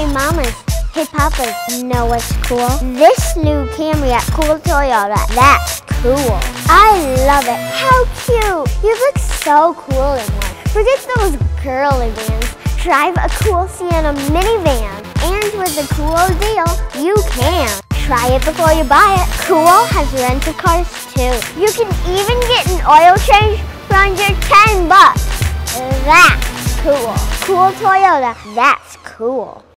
Hey mamas, hey papas, know what's cool? This new Camry at Kool Toyota, that's cool. I love it. How cute. You look so cool in one. Forget those girly vans. Drive a cool Sienna minivan. And with the Kool deal, you can. Try it before you buy it. Kool has rental cars too. You can even get an oil change for under $10. That's cool. Kool Toyota, that's cool.